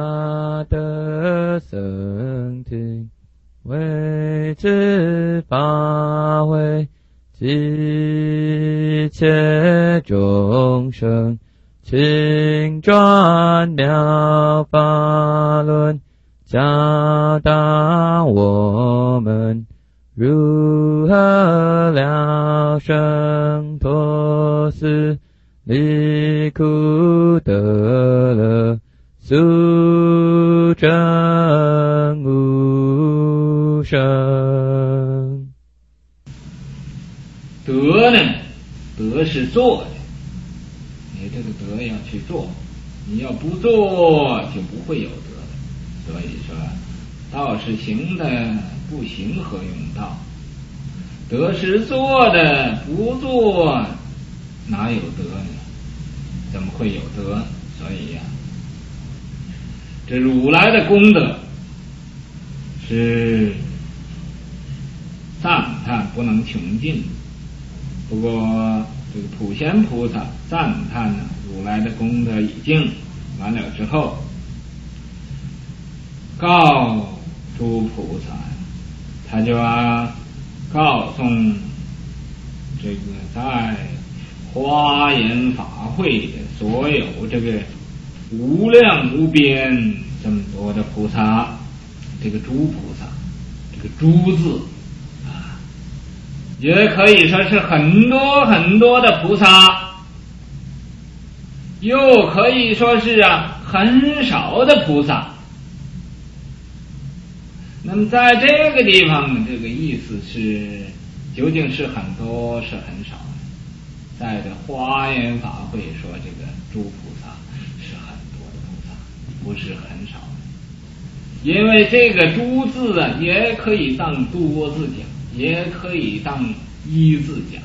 得僧听，为之法会，一切众生，请转妙法轮，教导我们如何了生脱死，离苦得乐，速证无生。 德呢？德是做的，你这个德要去做，你要不做就不会有德的。所以说，道是行的，不行何用道？德是做的，不做哪有德呢？怎么会有德？所以呀，这如来的功德是赞叹不能穷尽。不过这个普贤菩萨赞叹呢，如来的功德已经完了之后，告诸菩萨，他就告诉这个在华严法会的所有这个无量无边这么多的菩萨，这个诸菩萨，这个诸字也可以说是很多很多的菩萨，又可以说是很少的菩萨。那么在这个地方，这个意思是究竟是很多是很少？在这华严法会说这个诸菩萨是很多的菩萨，不是很少的。因为这个诸字也可以当多字讲，也可以当一字讲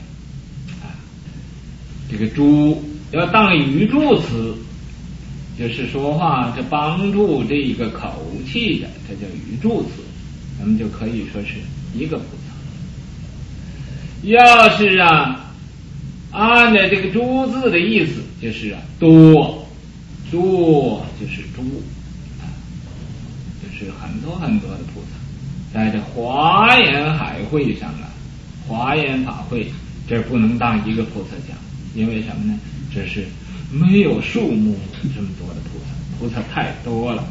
这个诸要当语助词，就是说话这帮助这一个口气的，这叫语助词，咱们就可以说是一个菩萨。要是按照这个诸字的意思，就是多，多就是诸就是很多很多的菩萨。在这华严海会上华严法会，这不能当一个菩萨讲，因为什么呢？这是没有数目这么多的菩萨，菩萨太多了。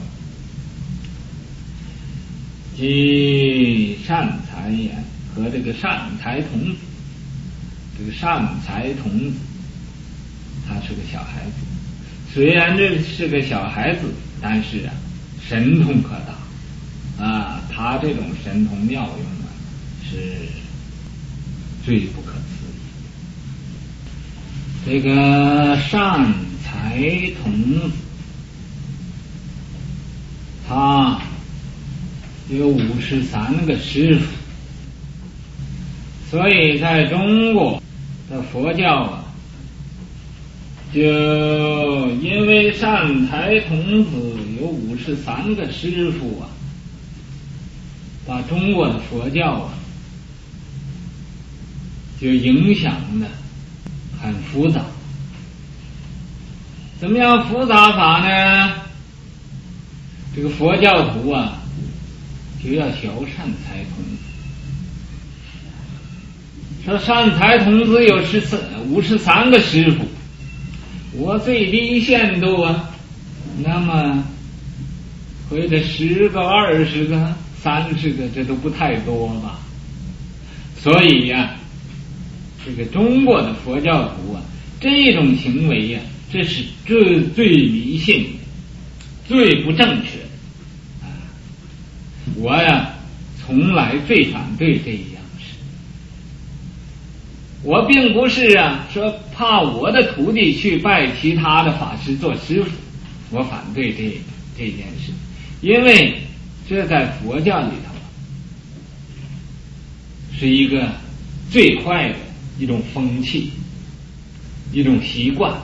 即善财言和这个善财童子，这个善财童子他是个小孩子，虽然这是个小孩子，但是神通可大他这种神通妙用是最不可思议。这个善财童子他有53个师傅，所以在中国的佛教就因为善财童子有53个师傅把中国的佛教就影响的很复杂。怎么样复杂法呢？这个佛教徒就要学善财童子。说善财童子有53个师傅，我最低限度那么回的10个、20个、30个，这都不太多吧？所以这个中国的佛教徒这种行为这是最迷信、最不正确的。我从来最反对这一样事。我并不是说怕我的徒弟去拜其他的法师做师傅，我反对这件事，因为这在佛教里头是一个最坏的一种风气，一种习惯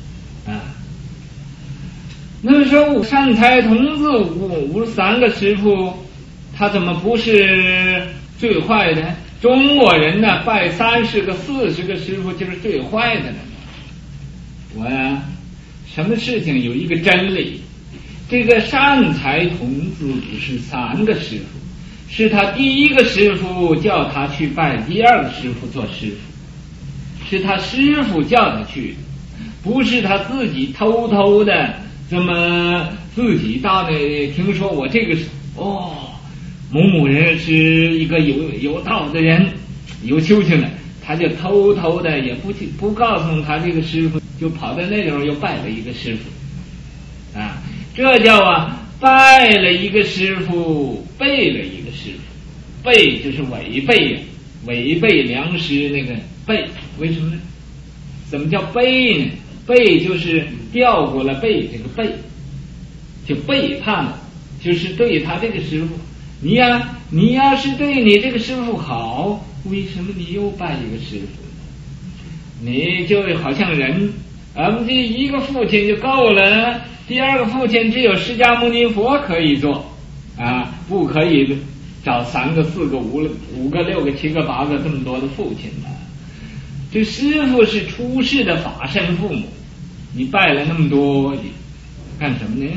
那么说善财童子53个师傅，他怎么不是最坏的？中国人拜30个、40个师傅就是最坏的了。我什么事情有一个真理， 这个善财童子是3个师傅，是他第一个师傅叫他去拜第2个师傅做师傅，是他师傅叫他去，不是他自己偷偷的这么自己到那听说我这个某人是一个有道的人，有修行的，他就偷偷的也不告诉他这个师傅，就跑到那种又拜了一个师傅啊，这叫拜了一个师傅，背了一个师傅，背就是违背良师那个背，为什么呢？怎么叫背呢？背就是调过了背，这个背就背叛了，就是对他这个师傅，你要是对你这个师傅好，为什么你又拜一个师傅？你就好像人，这一个父亲就够了，第2个父亲只有释迦牟尼佛可以做不可以找3个、4个、5个、6个、7个、8个这么多的父亲的。这师傅是出世的法身父母，你拜了那么多干什么呢？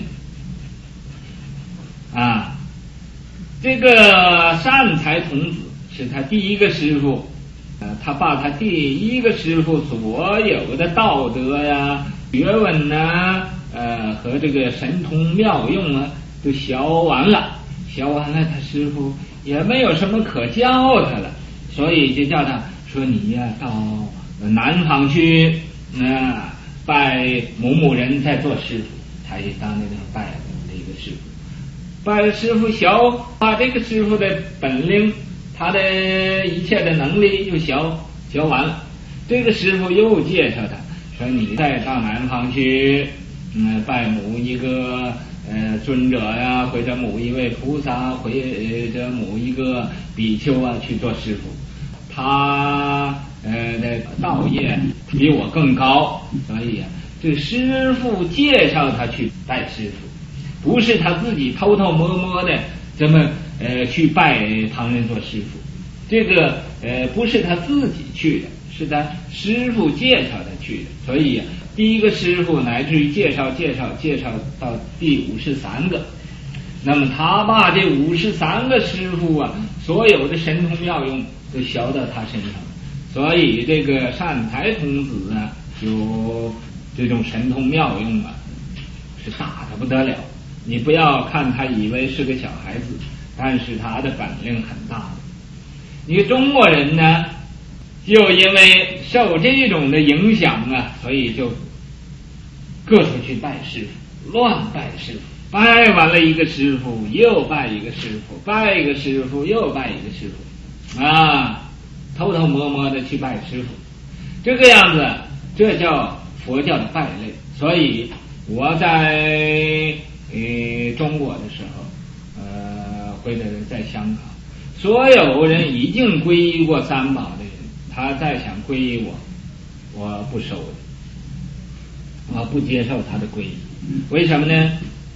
这个善财童子是他第一个师傅，他把他第一个师傅所有的道德呀、学问和这个神通妙用都学完了，他师傅也没有什么可教他了，所以就叫他说你到南方去拜某人在做师傅，他也到那地方拜了一个师傅，拜了师傅把这个师傅的本领，他的一切的能力又学完了，这个师傅又介绍他说你再到南方去拜某一个尊者或者某一位菩萨，或者某一个比丘去做师傅，他的道业比我更高，所以这师傅介绍他去拜师傅，不是他自己偷偷摸摸的这么去拜旁人做师傅，这个不是他自己去的，是他师傅介绍他去的，所以第一个师傅乃至于介绍到第53个，那么他把这53个师傅所有的神通妙用都学到他身上，所以这个善财童子有这种神通妙用是大的不得了，你不要看他以为是个小孩子，但是他的本领很大的。你中国人呢，就因为受这种的影响所以就各处去拜师傅，乱拜师傅，拜完了一个师傅又拜一个师傅，拜一个师傅又拜一个师傅偷偷摸摸的去拜师傅，这个样子，这叫佛教的败类。所以我在中国的时候或者在香港，所有人已经皈依过三宝的人，他再想皈依我不收的，我不接受他的皈依。为什么呢？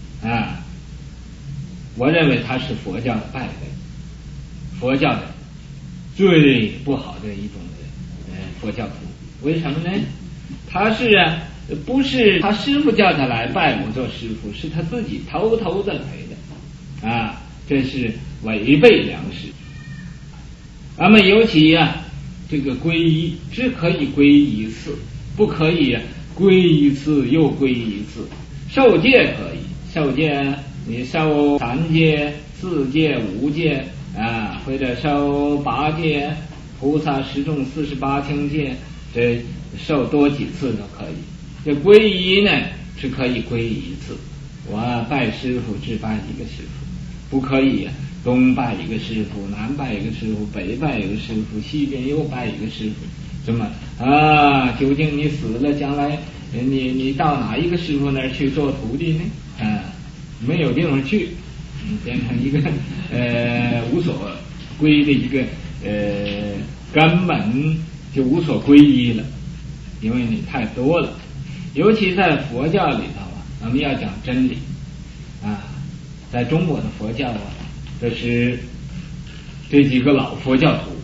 我认为他是佛教的败类，佛教的最不好的一种佛教徒。为什么呢？他是不是他师傅叫他来拜我做师傅，是他自己偷偷的来的这是违背良识。那么尤其这个皈依只可以皈依一次，不可以皈依一次又皈依一次。受戒可以，受戒你受3戒、4戒、5戒或者受8戒，菩萨十众48轻戒，这受多几次都可以。这皈依呢是可以皈依一次，我拜师傅只拜一个师傅，不可以东拜一个师傅，南拜一个师傅，北拜一个师傅，西边又拜一个师傅，怎么究竟你死了将来你到哪一个师傅那儿去做徒弟呢？没有地方去，变成一个无所归的一个根本就无所归依了，因为你太多了。尤其在佛教里头我们要讲真理在中国的佛教这是这几个老佛教徒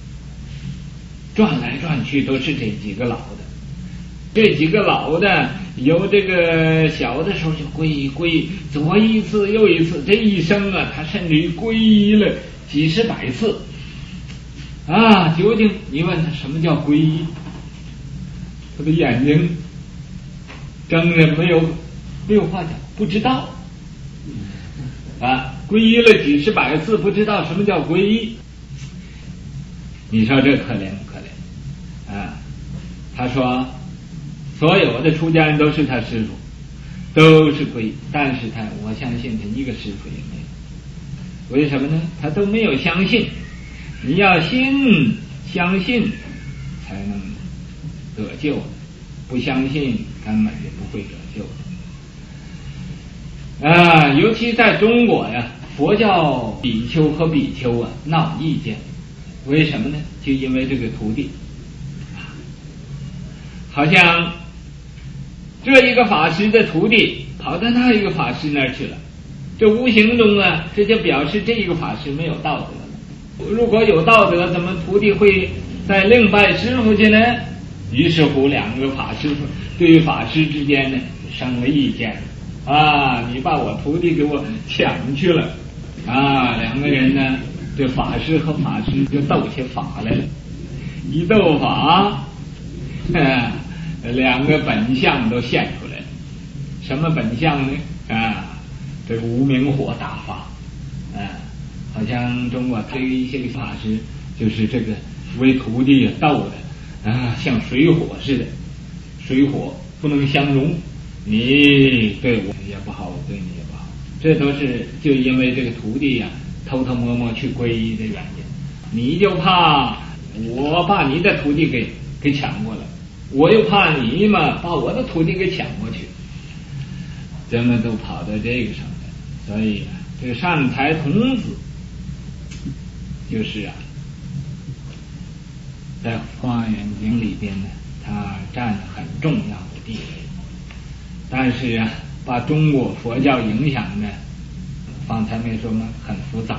转来转去都是这几个老的，这几个老的有这个小的时候就皈依，左一次右一次，这一生啊，他甚至于皈依了几十百次啊！究竟你问他什么叫皈依？他的眼睛睁着没有话讲，不知道啊！皈依了几十百次，不知道什么叫皈依。你说这可怜不可怜啊？他说所有的出家人都是他师父，都是皈依，但是我相信他一个师父也没有。为什么呢？他都没有相信。你要相信才能得救，不相信根本就不会得救啊！尤其在中国呀，佛教比丘和比丘啊闹意见，为什么呢？就因为这个徒弟，好像这一个法师的徒弟跑到那一个法师那儿去了，这无形中啊，这就表示这一个法师没有道德。如果有道德，怎么徒弟会再另拜师傅去呢？于是乎，两个法师对于法师之间呢生了意见啊！你把我徒弟给我抢去了啊！两个人呢，这法师和法师就斗起法来了。一斗法，两个本相都现出来了。什么本相呢？啊，这个无明火大发啊！好像中国对于一些个法师，就是这个为徒弟斗的啊，像水火似的，水火不能相容，你对我也不好，我对你也不好。这都是就因为这个徒弟呀，偷偷摸摸去皈依的原因。你就怕我把你的徒弟给抢过来，我又怕你嘛把我的徒弟给抢过去，咱们都跑到这个上来。所以这个善财童子就是啊，在《华严经》里边呢，他占了很重要的地位。但是啊，把中国佛教影响呢，方才没说吗？很复杂。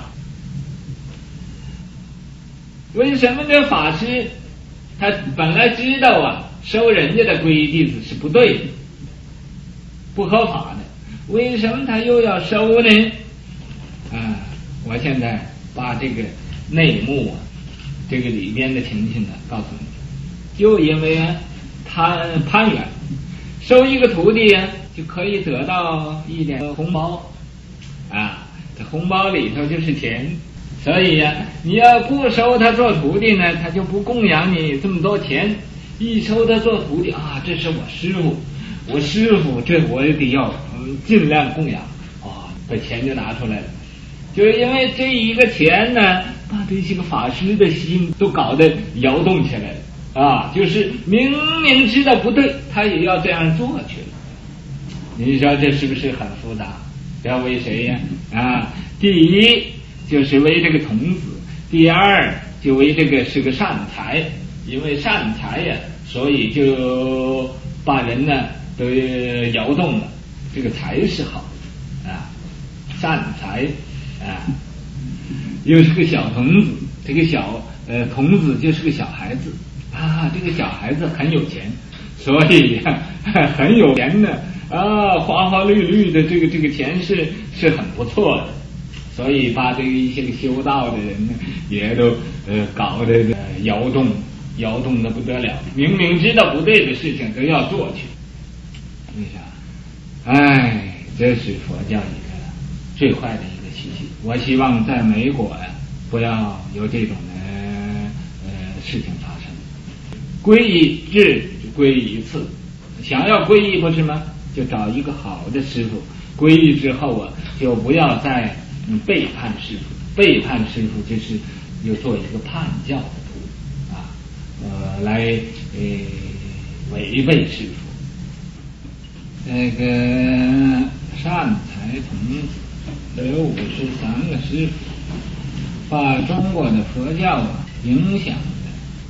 为什么这法师他本来知道啊，收人家的皈依弟子是不对的，不合法的，为什么他又要收呢？我现在把这个内幕啊，这个里边的情形呢，告诉你。就因为啊，他攀缘，收一个徒弟啊，就可以得到一点红包啊，这红包里头就是钱。所以呀，你要不收他做徒弟呢，他就不供养你这么多钱。一收他做徒弟啊，这是我师傅，这我也得要尽量供养啊，把钱就拿出来了。就是因为这一个钱呢，把这些个法师的心都搞得摇动起来了啊！就是明明知道不对，他也要这样做去了。你说这是不是很复杂？要为谁呀？啊，第一就是为这个童子，第二就为这个是个善财，因为善财呀，所以就把人呢都摇动了。这个财是好啊，善财啊，又是个小童子，这个小童子就是个小孩子啊，这个小孩子很有钱，所以很有钱的啊，花花绿绿的这个钱是很不错的，所以把这个一些个修道的人呢，也都搞得摇动的不得了，明明知道不对的事情都要做去。为啥？这是佛教一个最坏的一个习气。我希望在美国呀，不要有这种的事情发生。皈依制皈依一次，想要皈依不是吗？就找一个好的师傅，皈依之后啊，就不要再背叛师傅。背叛师傅就是又做一个叛教的徒啊，来违背师傅。那个善财童子有53个师傅，把中国的佛教啊影响的，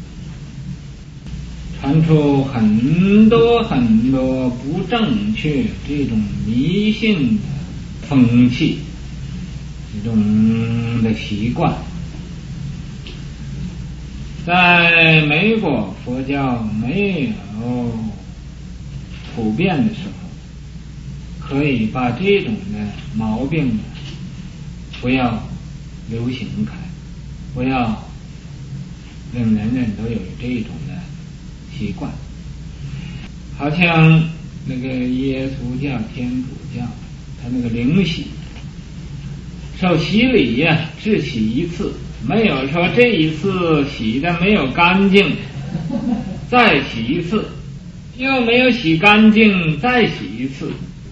传出很多不正确这种迷信的风气，这种的习惯。在美国佛教没有普遍的时候，可以把这种的毛病呢不要流行开，不要让人人都有这种的习惯。好像那个耶稣教、天主教，他那个灵洗受洗礼呀，只洗一次，没有说这一次洗的没有干净再洗一次，又没有洗干净再洗一次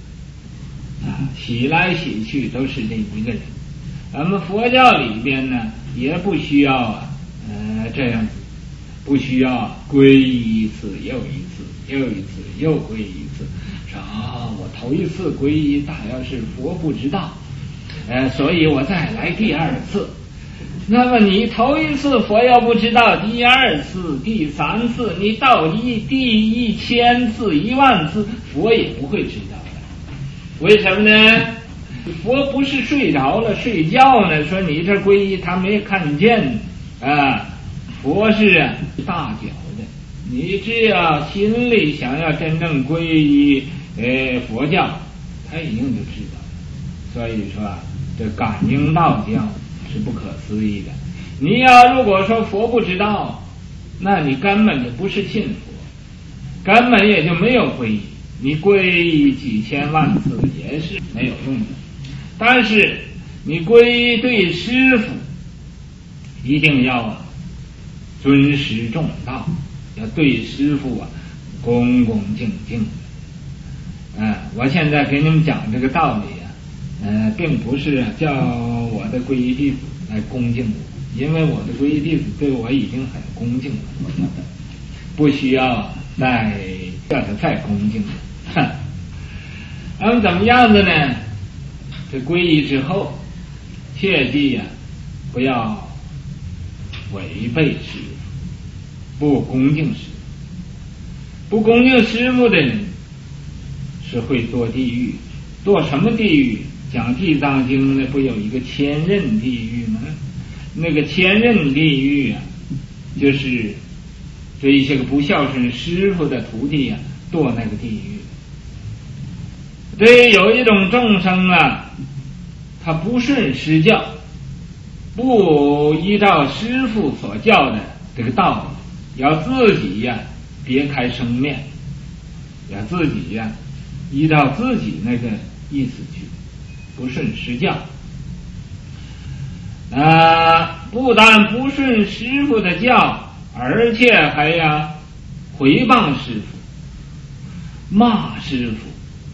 洗来洗去都是这一个人。咱们佛教里边呢也不需要这样子，不需要皈依一次又一次又一次又皈依一次，说我头一次皈依大要是佛不知道所以我再来第二次。那么你头一次佛要不知道，第二次第三次，你到第1000次10000次佛也不会知道的。为什么呢？佛不是睡着了睡觉呢，说你这皈依他没看见佛是大觉的，你只要心里想要真正皈依佛教，他一定就知道了。所以说这感应道教是不可思议的。你要如果说佛不知道，那你根本就不是信佛，根本也就没有皈依，你皈依几千万次也是没有用的。但是你皈依对师父一定要尊师重道，要对师父恭恭敬敬的。我现在给你们讲这个道理并不是叫我的皈依弟子来恭敬我，因为我的皈依弟子对我已经很恭敬了，我觉得不需要再叫他再恭敬了。那么怎么样子呢？这皈依之后，切记不要违背师父，不恭敬师父。不恭敬师父的人是会堕地狱。堕什么地狱？讲地藏经呢，不有一个千仞地狱吗？那个千仞地狱就是这一些个不孝顺师父的徒弟堕那个地狱。对，有一种众生他不顺师教，不依照师父所教的这个道理，要自己别开生面，要自己依照自己那个意思去，不顺师教不但不顺师父的教，而且还回谤师父，骂师父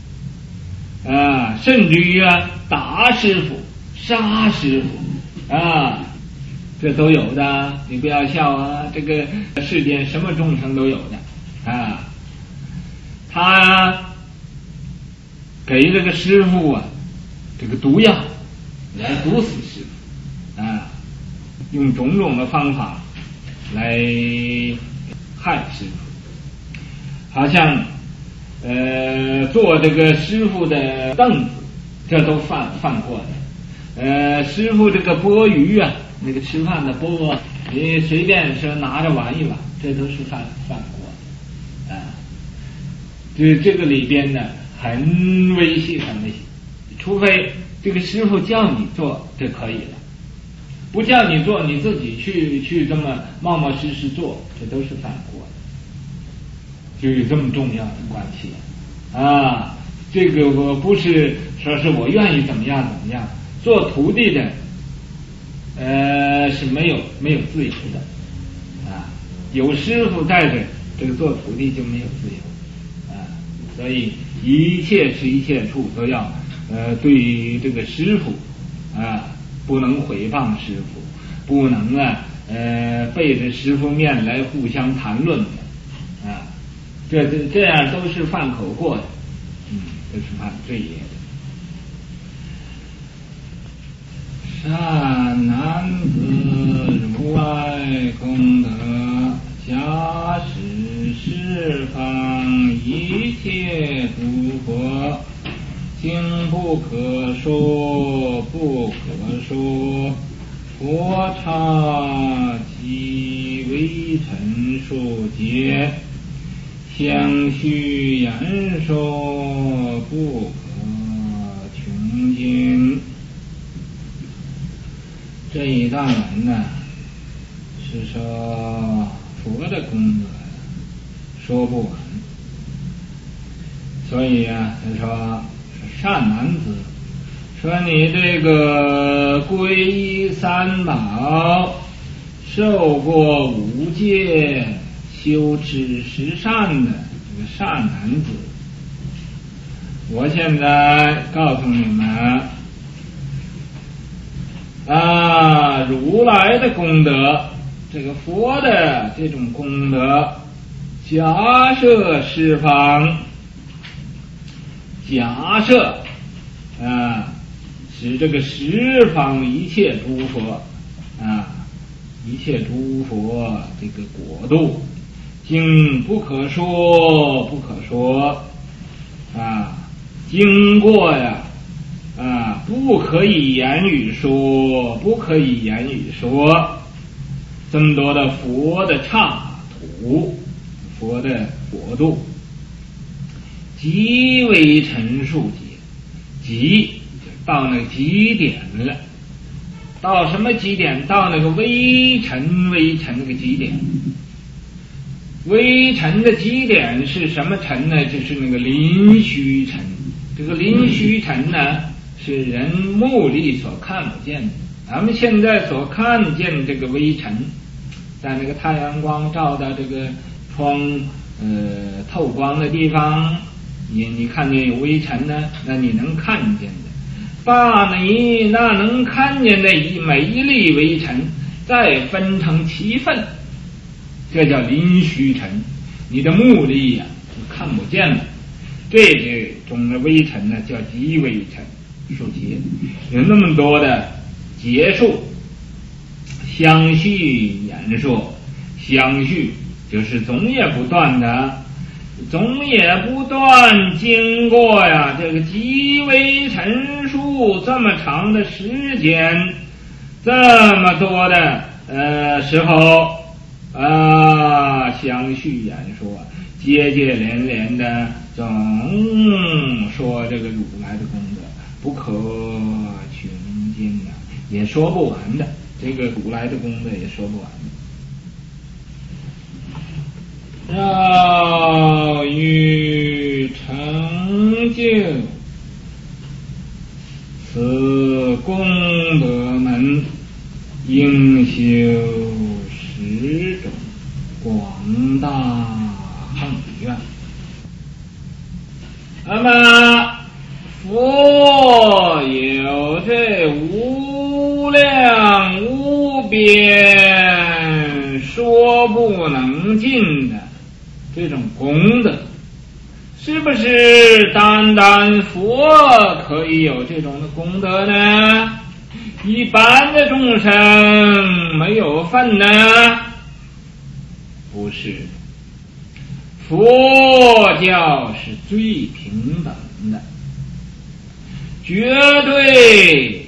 甚至于打师父、杀师父这都有的。你不要笑这个世间什么众生都有的他给这个师父这个毒药来毒死师父用种种的方法来害师父，好像做这个师傅的凳子，这都犯过的。师傅这个钵盂那个吃饭的钵，你随便说拿着玩一玩，这都是犯过的这个里边呢很危险，很危险。除非这个师傅叫你做就可以了，不叫你做，你自己去这么冒冒失失做，这都是犯过的。就有这么重要的关系这个我不是说是我愿意怎么样怎么样，做徒弟的是没有自由的有师傅带着这个做徒弟就没有自由所以一切是一切处都要对于这个师傅不能毁谤师傅，不能背着师傅面来互相谈论的这样都是犯口过的都是犯罪业的。善男子如来功德，加持十方一切诸佛，经不可说不可说，佛刹即为陈述解， 相续言说不可穷尽。这一段文呢，是说佛的功德说不完，所以啊，他说善男子，说你这个皈依三宝，受过五戒，修持十善的这个善男子，我现在告诉你们啊，如来的功德，这个佛的这种功德，假设十方，假设啊，使这个十方一切诸佛啊，一切诸佛这个国度，经不可说，不可说啊，经过呀啊，不可以言语说，不可以言语说，这么多的佛的刹土，佛的国度，极为陈述解，极到那个极点了，到什么极点？到那个微尘，微尘那个极点。微尘的极点是什么尘呢？就是那个临虚尘。这个临虚尘呢，是人目力所看不见的。咱们现在所看见这个微尘，在那个太阳光照到这个窗透光的地方，你看见有微尘呢，那你能看见的。把你那能看见的每一粒微尘再分成七份，这叫临虚尘，你的目力呀就看不见了。这种的微尘呢叫极微尘数节，有那么多的节数，相续言说，相续就是总也不断的，总也不断经过呀这个极微尘数这么长的时间，这么多的时候啊，相续言说，接接连连的总说这个如来的功德不可穷尽的，也说不完的，这个如来的功德也说不完的。要欲成就此功德门，应修十种广大恒愿。那么佛有这无量无边说不能尽的这种功德，是不是单单佛可以有这种的功德呢？一般的众生没有份呢？不是，佛教是最平等的，绝对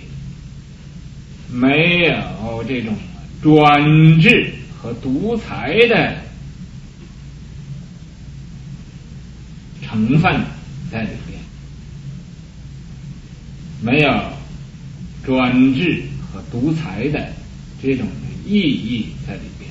没有这种专制和独裁的成分在里边，没有专制和独裁的这种意义在里边。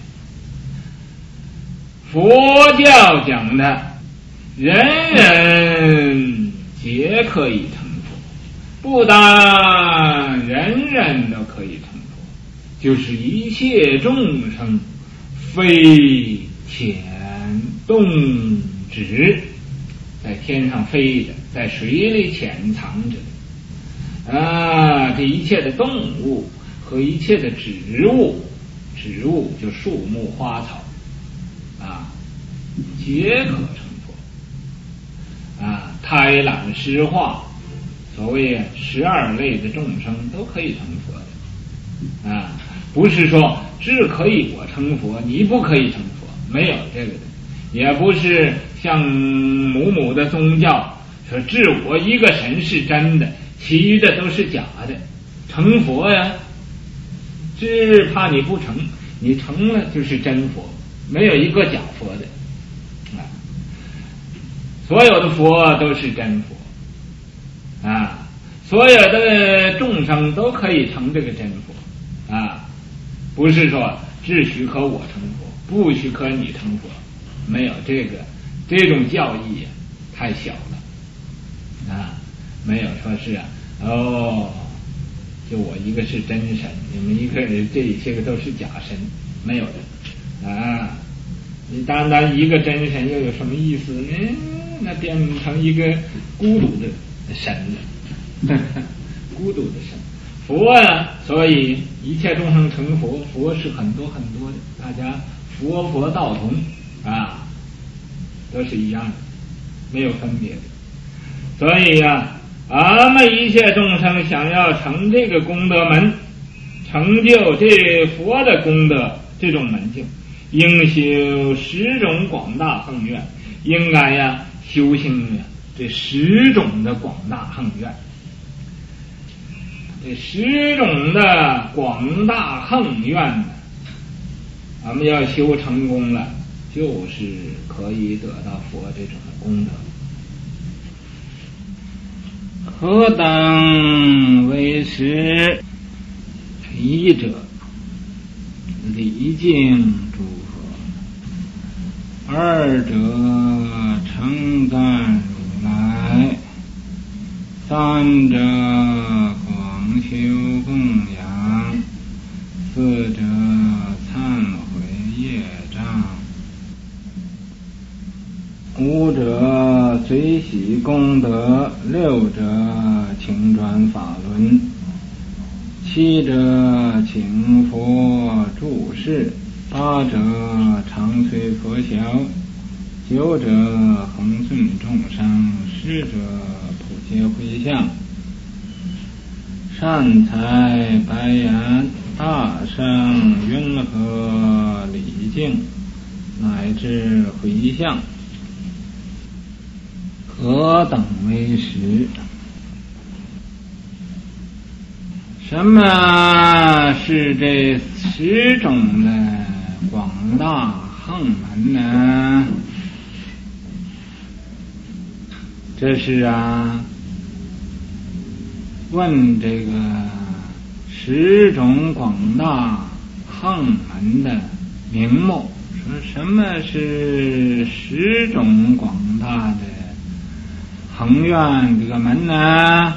佛教讲的人人皆可以成佛，不但人人都可以成佛，就是一切众生非潜动止，在天上飞着，在水里潜藏着啊，这一切的动物和一切的植物，植物就树木花草啊，皆可成佛啊。胎卵湿化，所谓12类的众生都可以成佛的啊，不是说只可以我成佛，你不可以成佛，没有这个的。也不是像某的宗教说只我一个神是真的，其余的都是假的。成佛呀，只怕你不成，你成了就是真佛，没有一个假佛的啊。 所有的佛都是真佛啊，所有的众生都可以成这个真佛啊，不是说只许可我成佛，不许可你成佛，没有这种教义太小了啊，没有说是就我一个是真神，你们一个这些个都是假神，没有的啊。你单单一个真神又有什么意思呢？那变成一个孤独的神了孤独的神。佛啊，所以一切众生成佛，佛是很多很多的，大家佛道同啊，都是一样的，没有分别的。所以呀，俺们一切众生想要成这个功德门，成就这佛的功德这种门境，应修10种广大恒愿，应该呀修行这10种的广大恒愿。这10种的广大恒愿，咱们要修成功了，就是可以得到佛这种的功德。何等为10？一者，礼敬诸佛；二者，称赞如来；三者，广修供养；四者，忏悔业障；五者，随喜功德；六者，请转法轮；七者，请佛住世；八者，常随佛晓；九者，恒顺众生；10者，普皆回向；善财白言，大声云何礼敬，乃至回向。何等为10？什么是这10种的广大恒门呢？这是问这个10种广大恒门的名目，说什么是10种广大的恒愿这个门呢？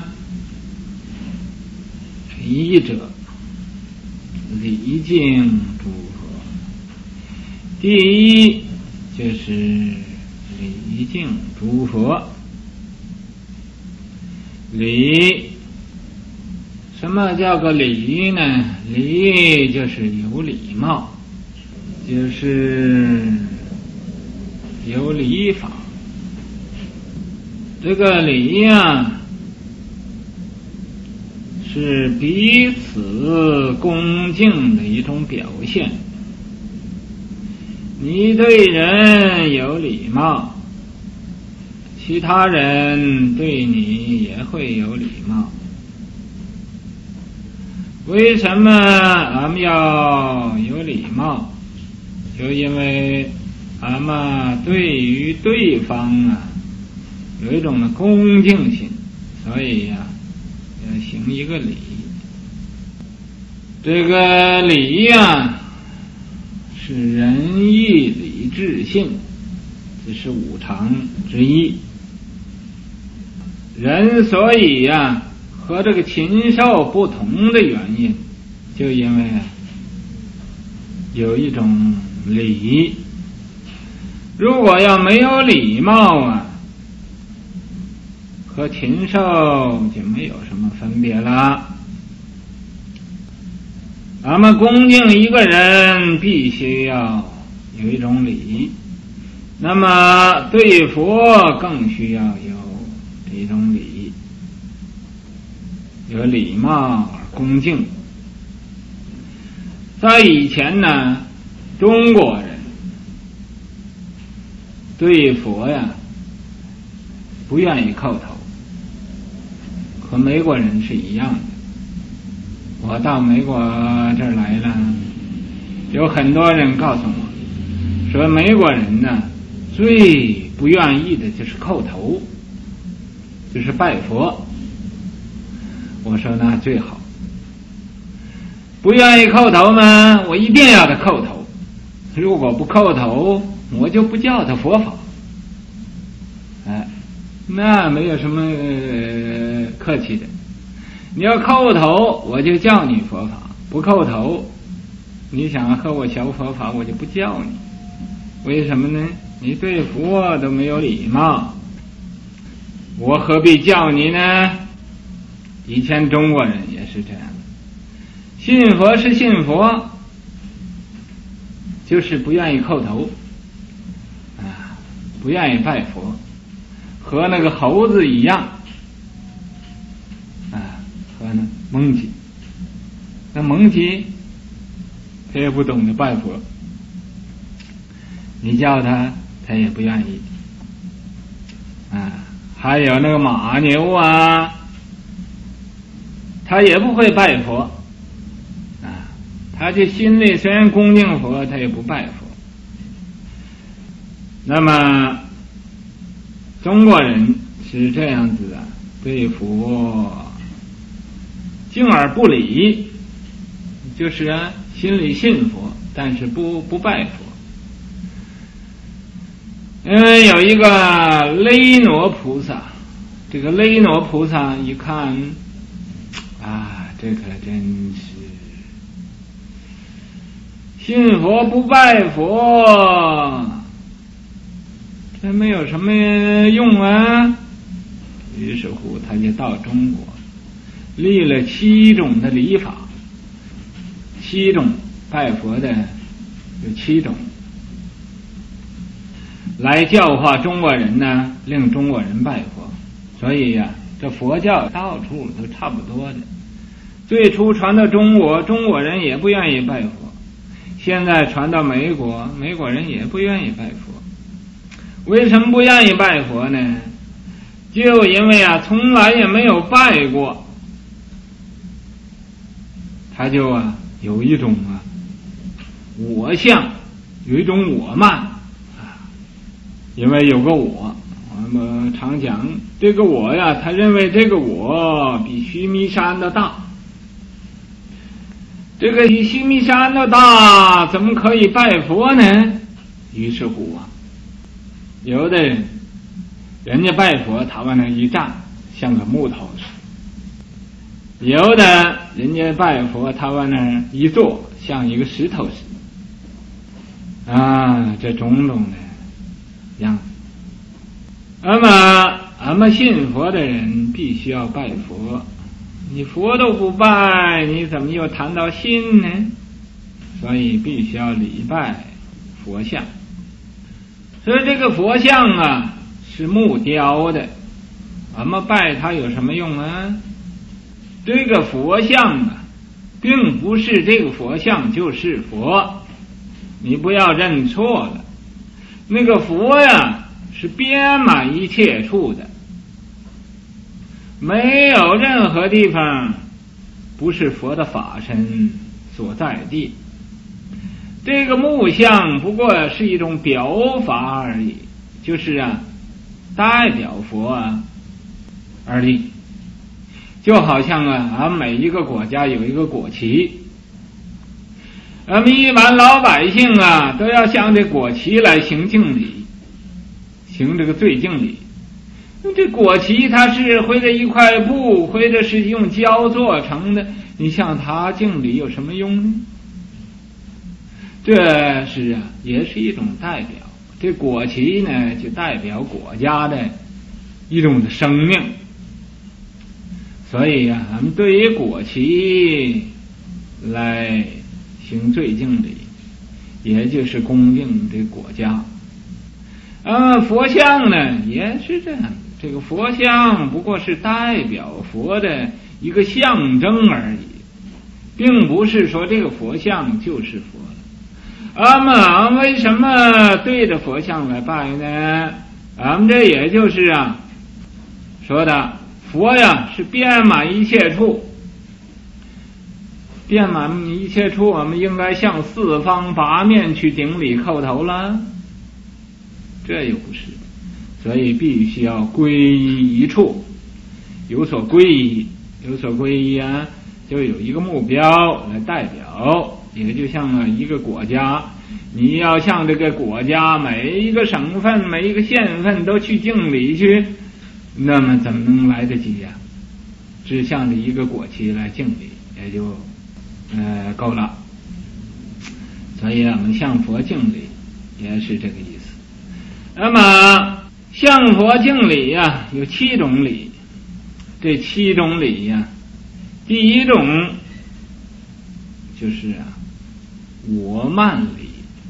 一者，礼敬诸佛。第一就是礼敬诸佛。礼，什么叫个礼呢？礼就是有礼貌，就是有礼法。这个礼呀，是彼此恭敬的一种表现。你对人有礼貌，其他人对你也会有礼貌。为什么俺们要有礼貌？就因为俺们对于对方有一种的恭敬心，所以要行一个礼。这个礼是仁义礼智信，这是5常之一。人所以和这个禽兽不同的原因，就因为有一种礼。如果要没有礼貌和禽兽就没有什么分别了。咱们恭敬一个人，必须要有一种礼，那么对佛更需要有这种礼，有礼貌而恭敬。在以前中国人对佛不愿意叩头，和美国人是一样的。我到美国这儿来了，有很多人告诉我说，美国人最不愿意的就是叩头，就是拜佛。我说那最好。不愿意叩头呢，我一定要他叩头。如果不叩头，我就不叫他佛法。那没有什么客气的。你要叩头，我就叫你佛法；不叩头，你想和我学佛法，我就不叫你。为什么呢？你对佛都没有礼貌，我何必叫你呢？以前中国人也是这样的，信佛是信佛，就是不愿意叩头不愿意拜佛，和那个猴子一样和那蒙吉。那蒙吉他也不懂得拜佛，你叫他也不愿意还有那个马牛他也不会拜佛他这心里虽然恭敬佛，他也不拜佛。那么中国人是这样子对佛敬而不礼，就是心里信佛，但是不拜佛。因为有一个雷诺菩萨，这个雷诺菩萨一看这可真是信佛不拜佛，这没有什么用于是乎他就到中国立了7种的礼法，7种拜佛的有7种，来教化中国人呢，令中国人拜佛。所以这佛教到处都差不多的。最初传到中国，中国人也不愿意拜佛；现在传到美国，美国人也不愿意拜佛。为什么不愿意拜佛呢？就因为从来也没有拜过，他就有一种我相，有一种我慢因为有个我们常讲这个我他认为这个我比须弥山的大，这个比须弥山的大，怎么可以拜佛呢？于是乎有的人家拜佛，他往那一站像个木头似的；有的人家拜佛，他往那一坐像一个石头似的这种种的样子。那么俺们信佛的人必须要拜佛，你佛都不拜，你怎么又谈到信呢？所以必须要礼拜佛像。所以这个佛像是木雕的，俺们拜它有什么用这个佛像并不是这个佛像就是佛，你不要认错了。那个佛是遍满一切处的，没有任何地方不是佛的法身所在地。这个木像不过是一种表法而已，就是代表佛而立。就好像俺每一个国家有一个国旗，俺们一般老百姓都要向这国旗来行敬礼，行这个最敬礼。这国旗它是或者一块布，或者是用胶做成的，你向它敬礼有什么用呢？这是也是一种代表。这国旗呢，就代表国家的一种的生命。所以俺们对于国旗来行最敬礼，也就是恭敬这国家。佛像呢也是这样，这个佛像不过是代表佛的一个象征而已，并不是说这个佛像就是佛了。俺们为什么对着佛像来拜呢？俺们这也就是说的佛是遍满一切处，遍满一切处，我们应该向4方8面去顶礼叩头了。这又不是， 所以必须要归依一处，有所归依，有所归依啊，就有一个目标来代表，也就像一个国家，你要向这个国家每一个省份每一个县份都去敬礼去，那么怎么能来得及呀？只向着一个国旗来敬礼也就够了。所以我们向佛敬礼也是这个意思。那么向佛敬礼呀，有7种礼。这7种礼呀，第一种就是我慢礼。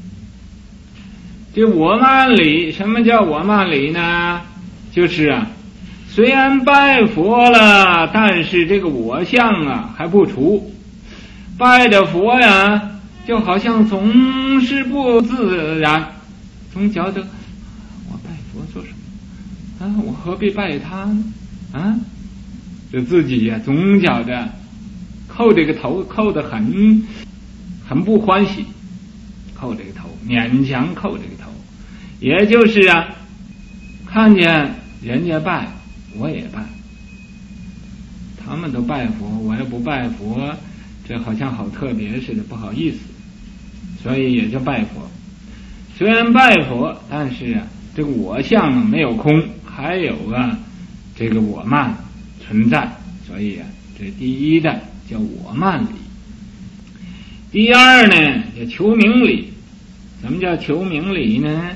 这我慢礼，什么叫我慢礼呢？就是虽然拜佛了，但是这个我相还不除。拜的佛呀，就好像总是不自然，总觉得我拜佛做什么我何必拜他呢？就自己总觉得扣这个头扣得很不欢喜，扣这个头，勉强扣这个头，也就是看见人家拜我也拜，他们都拜佛我也不拜佛，这好像好特别似的，不好意思，所以也就拜佛。虽然拜佛，但是这个我相没有空，还有这个我慢存在，所以这第一的叫我慢礼。第二呢叫求名礼。什么叫求名礼呢？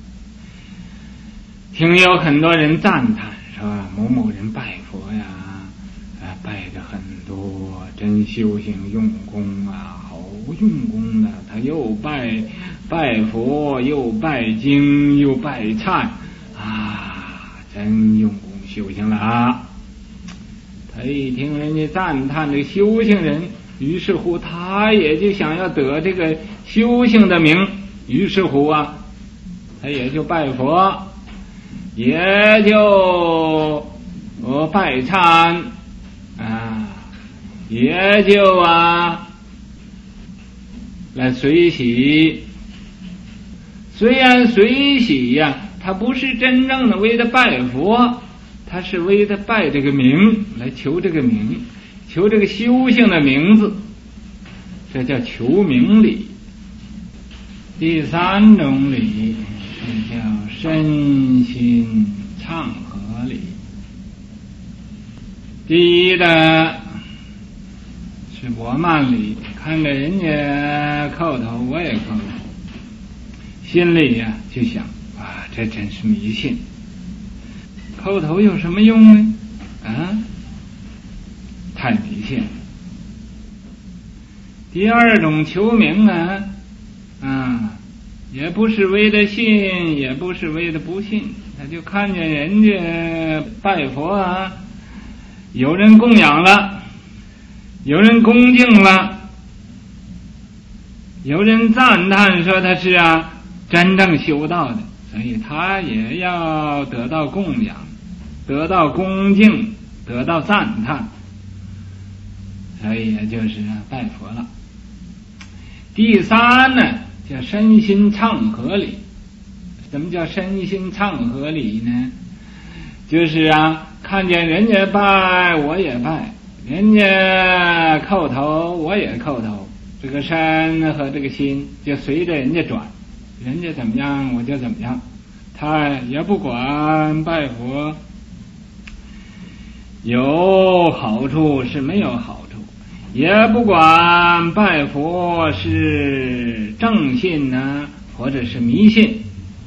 听有很多人赞叹说某某人拜佛呀，拜的很多，真修行用功好用功的，他又拜佛，又拜经，又拜忏真用功修行了他一听人家赞叹这个修行人，于是乎他也就想要得这个修行的名，于是乎他也就拜佛，也就拜忏也就来随喜。虽然随喜他不是真正的为了拜佛，他是为了拜这个名，来求这个名，求这个修行的名字，这叫求名礼。第三种礼这叫身心唱和礼。第一的是我慢礼，看着人家叩头我也叩头，心里就想这真是迷信，叩头有什么用呢？太迷信了。第二种求名也不是为了信，也不是为了不信，他就看见人家拜佛有人供养了，有人恭敬了，有人赞叹说他是真正修道的，所以他也要得到供养，得到恭敬，得到赞叹，所以也就是拜佛了。第三呢叫身心唱和礼。什么叫身心唱和礼呢？就是看见人家拜我也拜，人家叩头我也叩头，这个身和这个心就随着人家转，人家怎么样我就怎么样，他也不管拜佛有好处是没有好处，也不管拜佛是正信或者是迷信，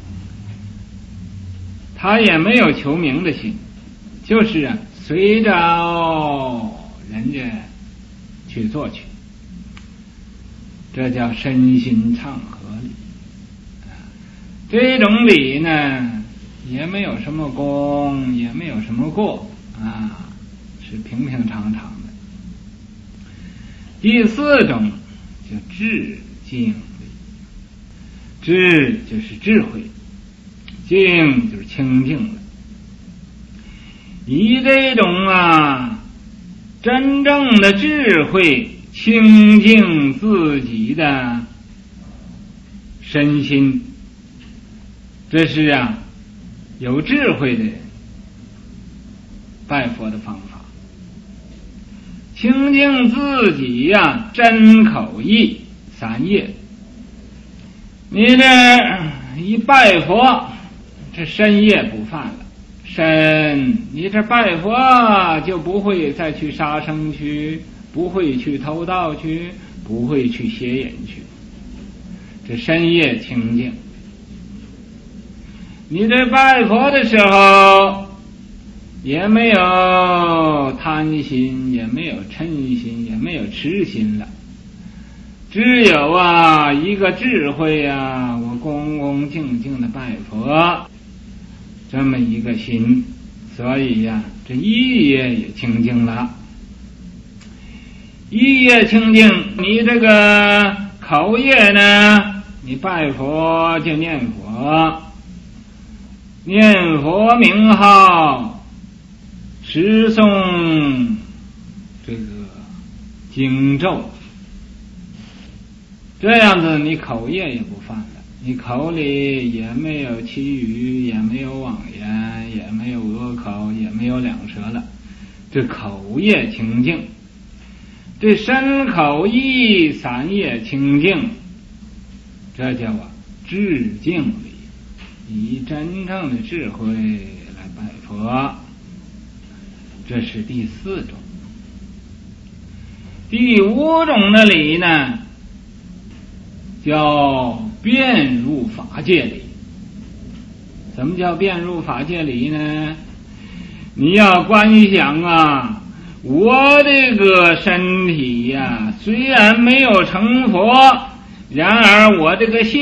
他也没有求名的心，就是随着人家去做去，这叫身心唱和礼。这种礼呢也没有什么功，也没有什么过是平平常常的。第四种叫智敬礼。智就是智慧，敬就是清净了。以这种真正的智慧清净自己的身心，这是有智慧的人拜佛的方法。清净自己呀，身口意三业。你这一拜佛，这身业不犯了。身，你这拜佛就不会再去杀生去，不会去偷盗去，不会去邪淫去，这身业清净。你这拜佛的时候也没有贪心，也没有嗔心，也没有痴心了，只有一个智慧我恭恭敬敬的拜佛，这么一个心，所以这意业也清净了。意业清净，你这个口业呢，你拜佛就念佛，念佛名号，持诵这个经咒，这样子你口业也不犯了，你口里也没有绮语，也没有妄言，也没有恶口，也没有两舌了，这口业清净。这身口意三业清净，这叫智敬礼，以真正的智慧来拜佛，这是第4种。第5种的礼呢，叫遍入法界礼。什么叫遍入法界礼呢？你要观想我这个身体虽然没有成佛，然而我这个性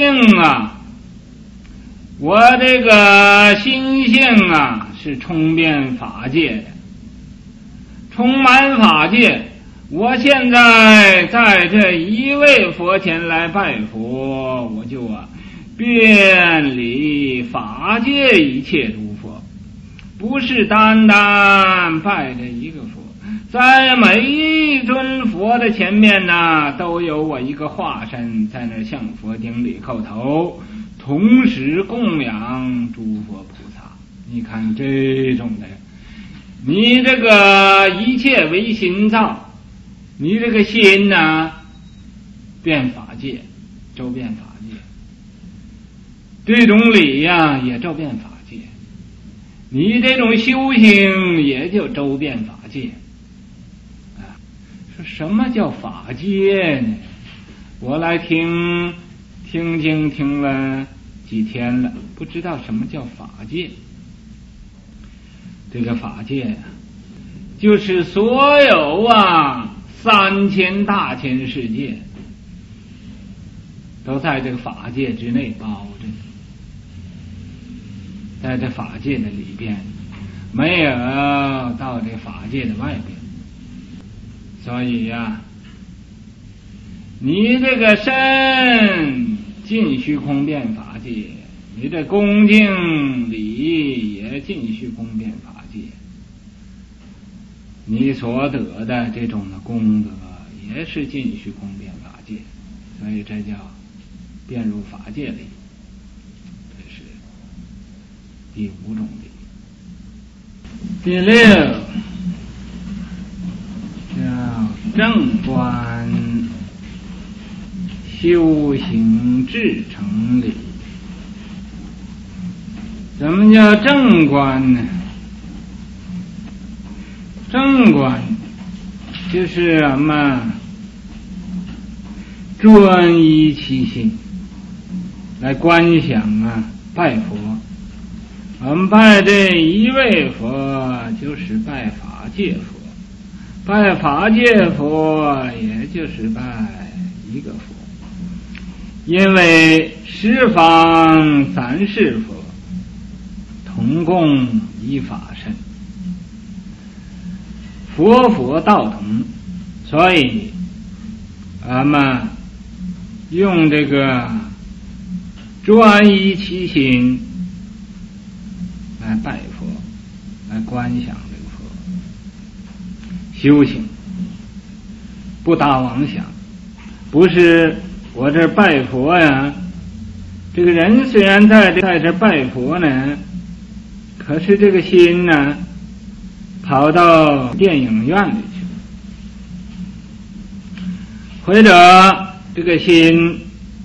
我这个心性是充遍法界的，充满法界。我现在在这一位佛前来拜佛，我就遍礼法界一切诸佛，不是单单拜这一个佛，在每一尊佛的前面都有我一个化身在那向佛顶礼叩头，同时供养诸佛菩萨。你看这种的，你这个一切为心造，你这个心遍法界，周遍法界，这种礼也周遍法界，你这种修行也就周遍法界。说什么叫法界呢？我来听经听了几天了，不知道什么叫法界。这个法界就是所有3000大千世界都在这个法界之内包着，在这法界的里边，没有到这法界的外边。所以你这个身尽虚空遍法界，你这恭敬礼也尽虚空遍法界，你所得的这种的功德也是尽虚空遍法界，所以这叫遍入法界礼。这是第5种礼。第6叫正观修行至诚礼。什么叫正观呢？正观就是什么？专一其心来观想拜佛。我们拜这一位佛就是拜法界佛，拜法界佛也就是拜一个佛，因为十方三世佛同共一法身，佛道同，所以俺们用这个专一其心来拜佛，来观想这个佛，修行不打妄想，不是我这拜佛呀，这个人虽然在这拜佛呢， 可是这个心呢，跑到电影院里去了，或者这个心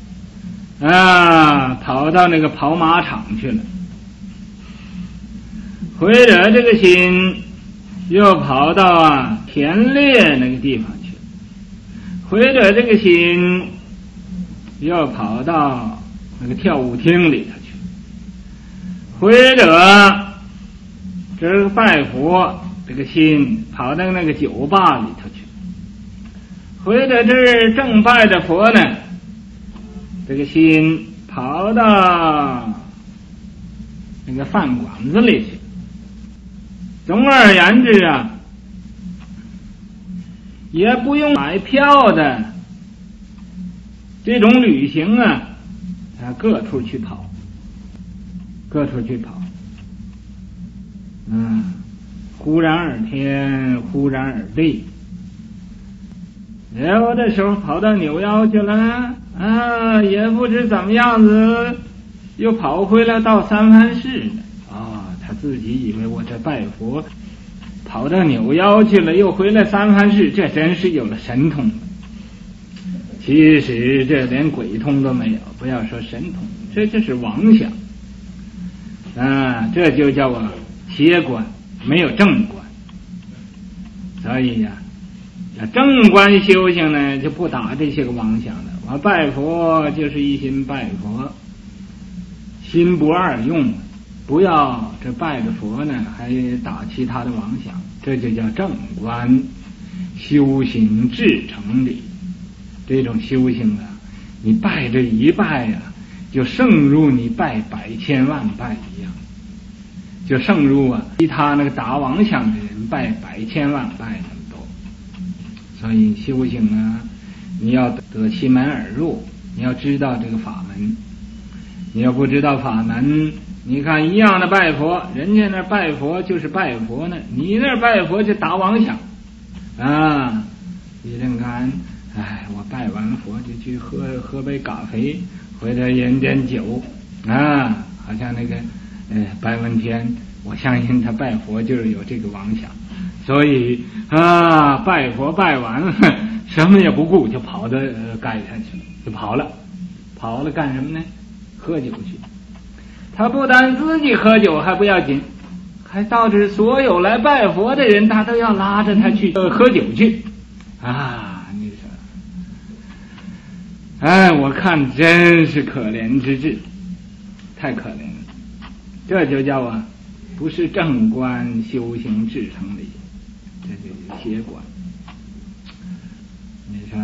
跑到那个跑马场去了，或者这个心又跑到田猎那个地方去了，或者这个心又跑到那个跳舞厅里头去，或者这个拜佛这个心跑到那个酒吧里头去，或者这正拜着佛呢，这个心跑到那个饭馆子里去。总而言之也不用买票的这种旅行各处去跑，各处去跑，忽然而天，忽然而地。有的时候跑到纽腰去了也不知怎么样子，又跑回来到三藩市呢。他自己以为我这拜佛跑到纽腰去了，又回来三藩市，这真是有了神通了。其实这连鬼通都没有，不要说神通，这就是妄想这就叫邪观，没有正观。所以正观修行呢，就不打这些个妄想的。我拜佛就是一心拜佛，心不二用，不要这拜着佛呢还打其他的妄想，这就叫正观修行至诚理。这种修行你拜这一拜就胜如你拜百千万拜一样，就胜如其他那个打妄想的人拜百千万拜那么多。所以修行你要得其门而入，你要知道这个法门。你要不知道法门，你看一样的拜佛，人家那拜佛就是拜佛呢，你那拜佛就打妄想你认看我拜完佛就去喝杯咖啡，或者饮点酒好像那个白文天，我相信他拜佛就是有这个妄想，所以拜佛拜完了什么也不顾，就跑到街上去了，就跑了干什么呢？喝酒去。他不但自己喝酒还不要紧，还导致所有来拜佛的人他都要拉着他去喝酒去你说我看真是可怜之至，太可怜了。这就叫不是正观修行至诚理，这就是邪观。你说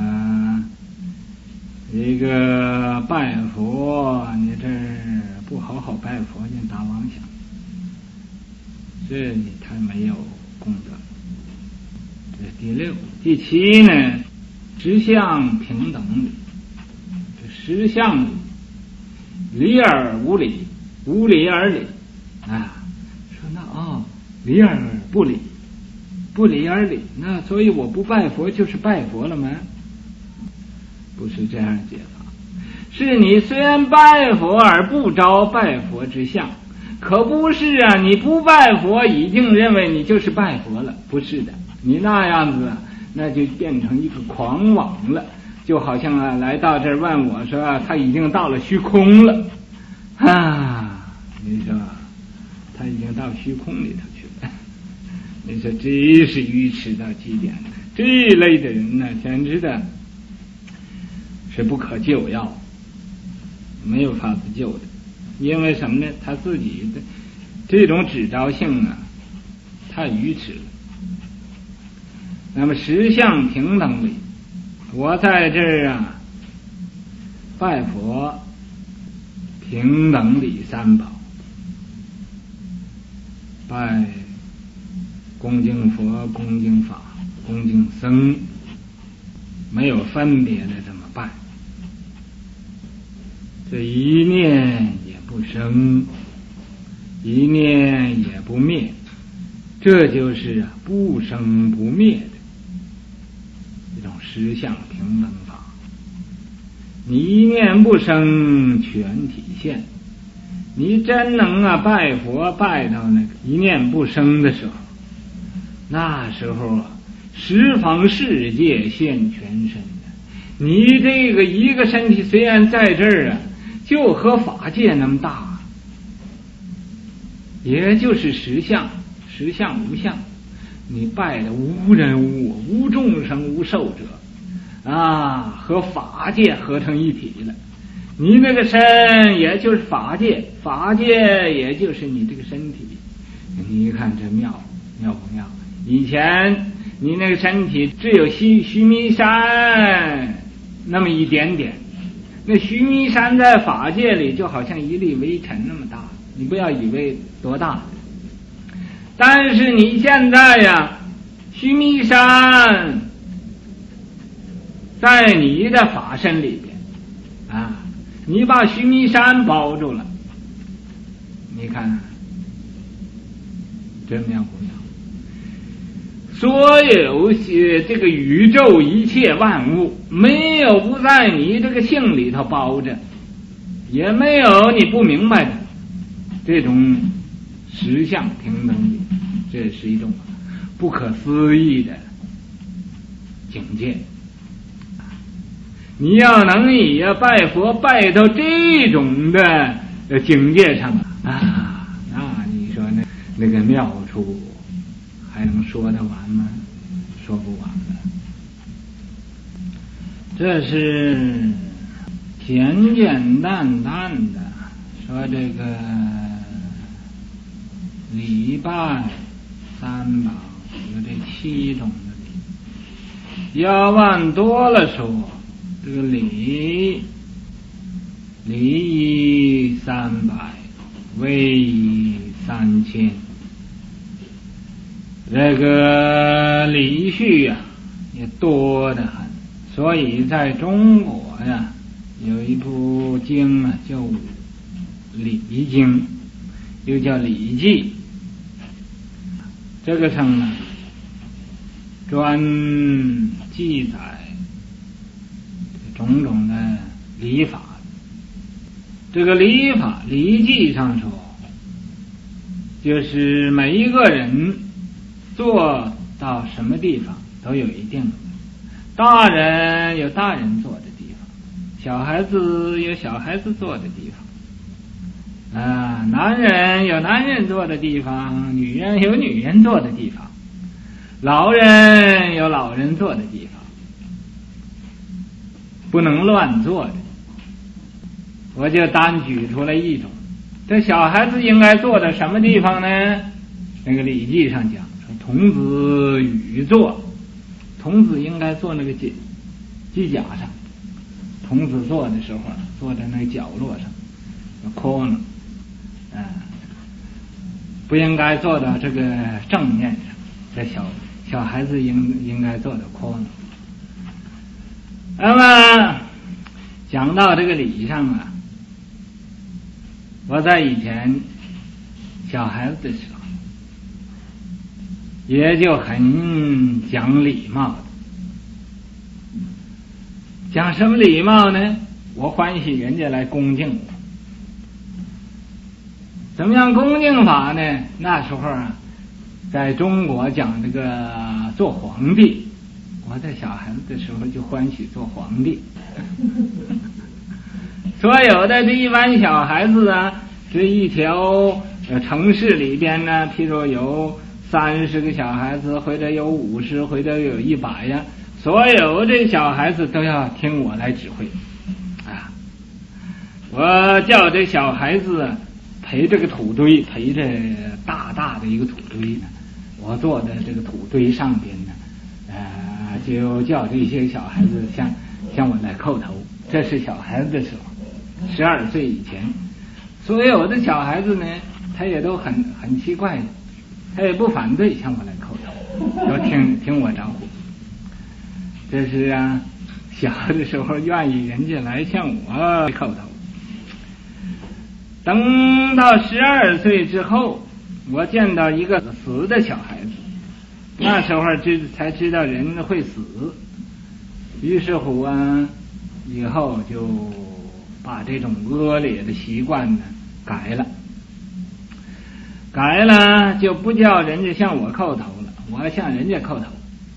一个拜佛，你这不好好拜佛，你打妄想，这你他没有功德。这第六。第七呢，实相平等理。这实相理，理而无理，无理而理说那理而不理，不理而理，那所以我不拜佛就是拜佛了吗？不是这样解法，是你虽然拜佛而不着拜佛之相，可不是你不拜佛已经认为你就是拜佛了，不是的，你那样子那就变成一个狂妄了，就好像来到这儿问我说他已经到了虚空了你说他已经到虚空里头去了，你说真是愚痴到极点，这一类的人呢简直的是不可救药，没有法子救的。因为什么呢？他自己的这种指招性太愚痴了。那么实相平等理，我在这儿拜佛平等理三宝，拜恭敬佛、恭敬法、恭敬僧，没有分别的这么拜。这一念也不生，一念也不灭，这就是不生不灭的一种实相平等法。你一念不生全体现， 你真能拜佛拜到那个一念不生的时候，那时候十方世界现全身的。你这个一个身体虽然在这儿就和法界那么大，也就是实相无相。你拜的无人无我，无众生无寿者和法界合成一体了。你那个身也就是法界，法界也就是你这个身体。你看这妙不妙？以前你那个身体只有须弥山那么一点点，那须弥山在法界里就好像一粒微尘那么大，你不要以为多大。但是你现在须弥山在你的法身里边你把须弥山包住了，你看这妙不妙？所有这个宇宙一切万物，没有不在你这个性里头包着，也没有你不明白的这种实相平等理，这是一种不可思议的境界。你要能以拜佛拜到这种的境界上那你说那个妙处还能说得完吗？说不完了。这是简简单单的说这个礼拜三宝有这7种的礼，要往多了说，这个礼仪300，威仪3000。这个礼序也多得很，所以在中国有一部经叫《礼经》，又叫《礼记》。这个上专记载种种的礼法。这个礼法《礼记》上说，就是每一个人做到什么地方都有一定的，大人有大人坐的地方，小孩子有小孩子坐的地方，男人有男人坐的地方，女人有女人坐的地方，老人有老人坐的地方，不能乱坐的。我就单举出来一种，这小孩子应该坐在什么地方呢？那个《礼记》上讲说，童子与坐，童子应该坐那个犄角上，童子坐的时候坐在那个角落上，corner，不应该坐到这个正面上。这小孩子应该坐到corner。那么讲到这个礼上我在以前小孩子的时候也就很讲礼貌的。讲什么礼貌呢？我欢喜人家来恭敬我。怎么样恭敬法呢？那时候在中国讲这个做皇帝，我在小孩子的时候就欢喜做皇帝。所有的这一般小孩子这一条城市里边呢，譬如有30个小孩子，或者有50，或者有100所有这小孩子都要听我来指挥我叫这小孩子陪这个土堆，陪着大大的一个土堆呢，我坐在这个土堆上边呢，就叫这些小孩子向我来叩头。这是小孩子的时候，12岁以前。所有的小孩子呢，他也都很奇怪的，他也不反对向我来叩头，要听我招呼。这是小的时候愿意人家来向我叩头。等到12岁之后，我见到一个死的小孩子，那时候才知道人会死。于是乎以后就把这种恶劣的习惯呢改了就不叫人家向我叩头了，我向人家叩头。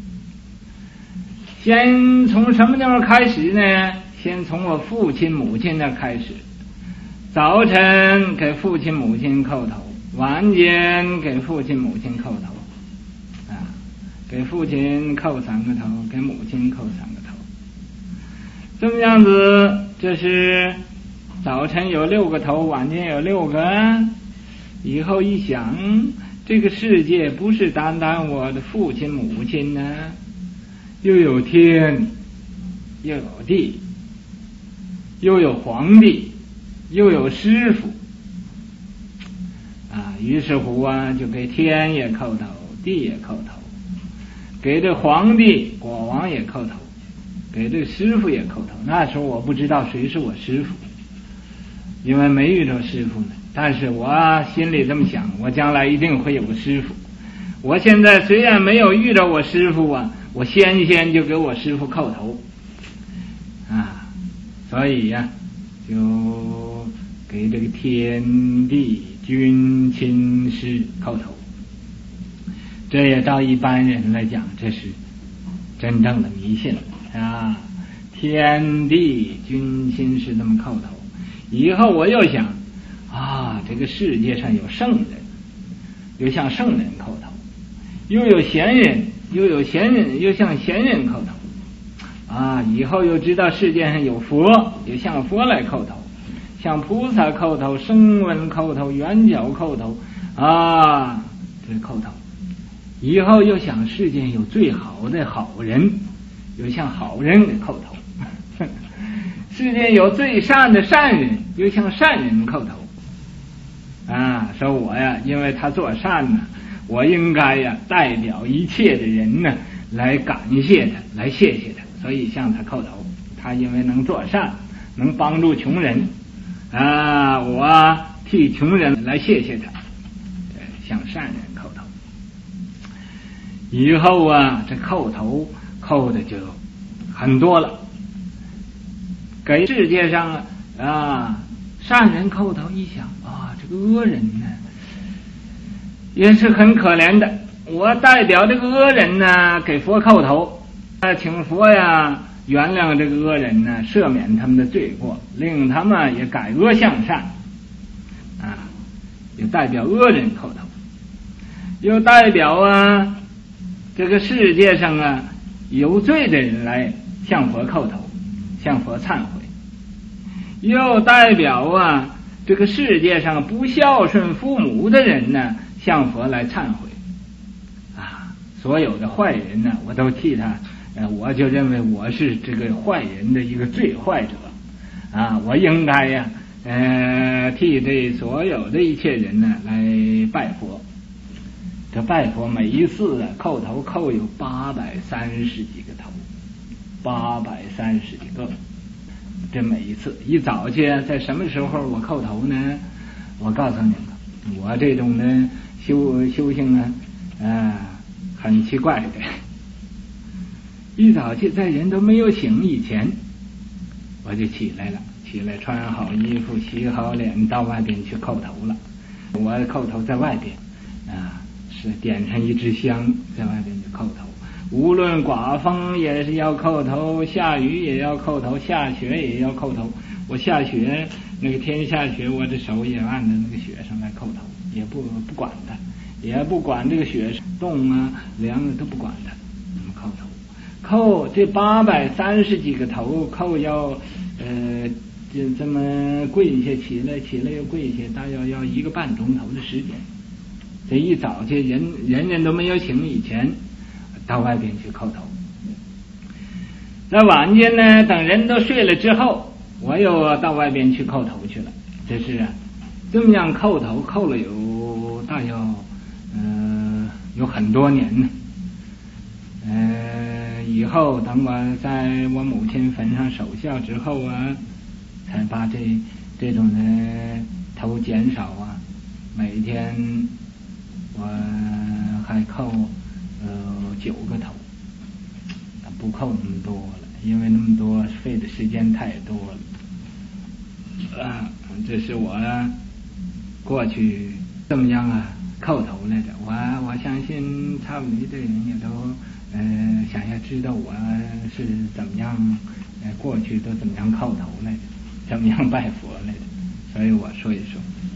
先从什么地方开始呢？先从我父亲母亲那开始。早晨给父亲母亲叩头，晚间给父亲母亲叩头，给父亲叩3个头，给母亲叩3个头。这么样子，这是早晨有6个头，晚间有6个。以后一想，这个世界不是单单我的父亲母亲呢，又有天，又有地，又有皇帝，又有师傅于是乎就给天也叩头，地也叩头，给这皇帝国王也叩头，给这师傅也叩头。那时候我不知道谁是我师傅，因为没遇到师傅呢，但是我心里这么想，我将来一定会有个师傅。我现在虽然没有遇到我师傅我先就给我师傅叩头所以就给这个天地君亲师叩头。这也到一般人来讲，这是真正的迷信天地君亲师这么叩头。以后我又想这个世界上有圣人，又向圣人叩头，又有贤人，又向贤人叩头以后又知道世界上有佛，又向佛来叩头，向菩萨叩头，声闻叩头，圆角叩头这叩头。以后又想世界有最好的好人，又向好人给叩头世界有最善的善人，又向善人叩头说我因为他做善呢，我应该代表一切的人呢来感谢他，来谢谢他，所以向他叩头。他因为能做善，能帮助穷人我替穷人来谢谢他，向善人叩头。以后这叩头叩的就很多了。给世界上善人叩头，一想这个恶人呢也是很可怜的，我代表这个恶人呢给佛叩头，请佛原谅这个恶人呢，赦免他们的罪过，令他们也改恶向善又代表恶人叩头，又代表这个世界上有罪的人来向佛叩头，向佛忏悔，又代表这个世界上不孝顺父母的人呢向佛来忏悔所有的坏人呢我都替他我就认为我是这个坏人的一个最坏者我应该替这所有的一切人呢来拜佛。这拜佛每一次叩头叩有830几个头，830几个。这每一次一早去，在什么时候我叩头呢？我告诉你们，我这种的修行很奇怪的。一早去，在人都没有醒以前，我就起来了，穿好衣服，洗好脸，到外边去叩头了。我叩头在外边是点上一支香，在外边就叩头。无论刮风也是要叩头，下雨也要叩头，下雪也要叩头。我下雪那个天下雪，我的手也按着那个雪上来叩头，也不管它，也不管这个雪冻凉都不管它，叩头。叩这830几个头，叩要就这么跪下，起来又跪下，大约要1个半钟头的时间。这一早去，人都没有醒以前，到外边去叩头。在晚间呢，等人都睡了之后，我又到外边去叩头去了。这是这么样叩头，叩了有大约有很多年呢。以后等我在我母亲坟上守孝之后才把这种的头减少每天我还叩9个头，不叩那么多了，因为那么多费的时间太多了。这是我过去怎么样啊叩头来的。我相信差不离的人也都想要知道我是怎么样过去都怎么样叩头来的，怎么样拜佛来的，所以我说一说。